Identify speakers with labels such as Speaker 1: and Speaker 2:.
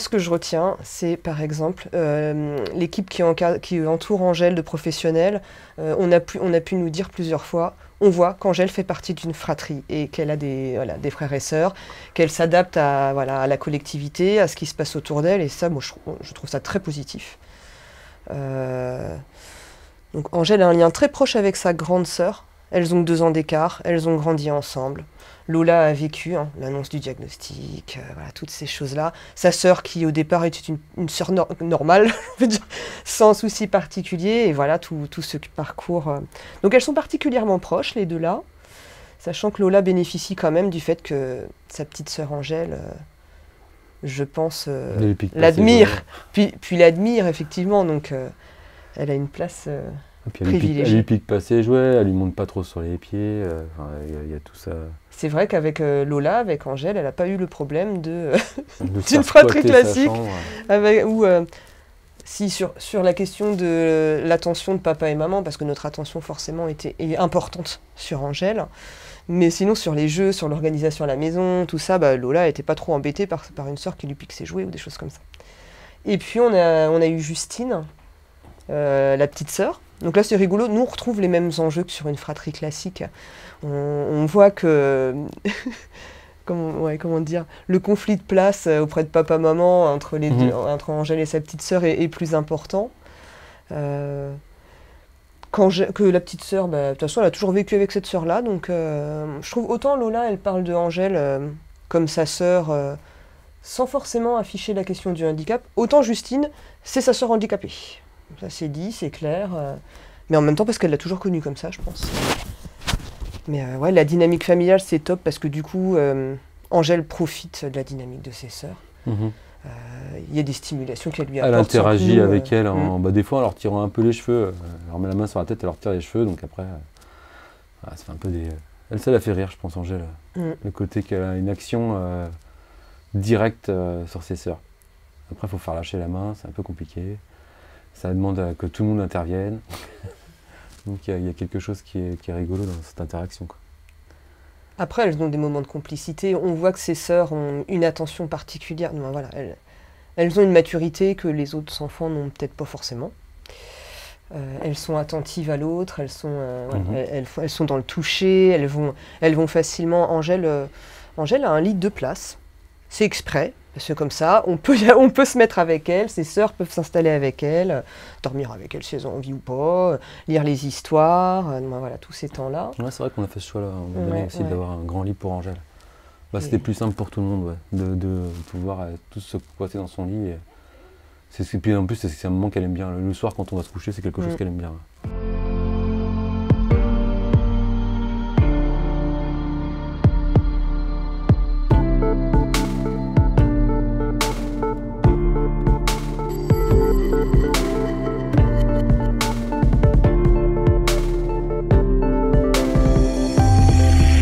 Speaker 1: ce que je retiens, c'est par exemple l'équipe qui entoure Angèle de professionnels. On a pu nous dire plusieurs fois, on voit qu'Angèle fait partie d'une fratrie et qu'elle a des frères et sœurs, qu'elle s'adapte à la collectivité, à ce qui se passe autour d'elle. Et ça, moi, je trouve ça très positif. Donc Angèle a un lien très proche avec sa grande sœur. Elles ont 2 ans d'écart, elles ont grandi ensemble. Lola a vécu l'annonce du diagnostic, toutes ces choses-là. Sa sœur, qui au départ était une sœur normale, je veux dire, sans souci particulier, et voilà tout ce parcours. Donc elles sont particulièrement proches, les deux là, sachant que Lola bénéficie quand même du fait que sa petite sœur Angèle, je pense, l'admire, puis l'admire effectivement, donc elle a une place privilégiée.
Speaker 2: Elle lui pique pas ses jouets, elle lui monte pas trop sur les pieds, il y a tout ça.
Speaker 1: C'est vrai qu'avec Lola, avec Angèle, elle n'a pas eu le problème d'une fratrie classique. Si sur la question de l'attention de papa et maman, parce que notre attention forcément est importante sur Angèle, mais sinon sur les jeux, sur l'organisation à la maison, tout ça, Lola n'était pas trop embêtée par une sœur qui lui pique ses jouets ou des choses comme ça. Et puis on a eu Justine, la petite sœur. Donc là c'est rigolo, nous on retrouve les mêmes enjeux que sur une fratrie classique. On voit que, comment dire, le conflit de place auprès de papa-maman entre les deux, entre Angèle et sa petite sœur est plus important. Que la petite sœur, de toute façon elle a toujours vécu avec cette sœur-là, donc je trouve autant Lola elle parle de Angèle comme sa sœur sans forcément afficher la question du handicap, autant Justine c'est sa sœur handicapée. Ça c'est dit, c'est clair, mais en même temps parce qu'elle l'a toujours connue comme ça je pense. Mais la dynamique familiale, c'est top parce que du coup, Angèle profite de la dynamique de ses sœurs. Il y a des stimulations qu'elle lui apporte.
Speaker 2: Elle interagit avec elles, des fois en leur tirant un peu les cheveux. Elle leur met la main sur la tête, elle leur tire les cheveux, donc après, ça fait un peu des... Elle, ça la fait rire, je pense, Angèle. Le côté qu'elle a une action directe sur ses sœurs. Après, il faut faire lâcher la main, c'est un peu compliqué. Ça demande que tout le monde intervienne. Donc il y a quelque chose qui est rigolo dans cette interaction, quoi.
Speaker 1: Après, elles ont des moments de complicité. On voit que ces sœurs ont une attention particulière. Non, voilà, elles ont une maturité que les autres enfants n'ont peut-être pas forcément. Elles sont attentives à l'autre, elles sont dans le toucher, elles vont facilement. Angèle a un lit de 2 places. C'est exprès. Parce que comme ça, on peut se mettre avec elle, ses sœurs peuvent s'installer avec elle, dormir avec elle si elles ont envie ou pas, lire les histoires, tous ces temps-là.
Speaker 2: Ouais, c'est vrai qu'on a fait ce choix-là, on a donné aussi d'avoir un grand lit pour Angèle. C'était plus simple pour tout le monde, de pouvoir tous se coiffer dans son lit. Puis en plus, c'est un moment qu'elle aime bien. Le soir, quand on va se coucher, c'est quelque chose qu'elle aime bien.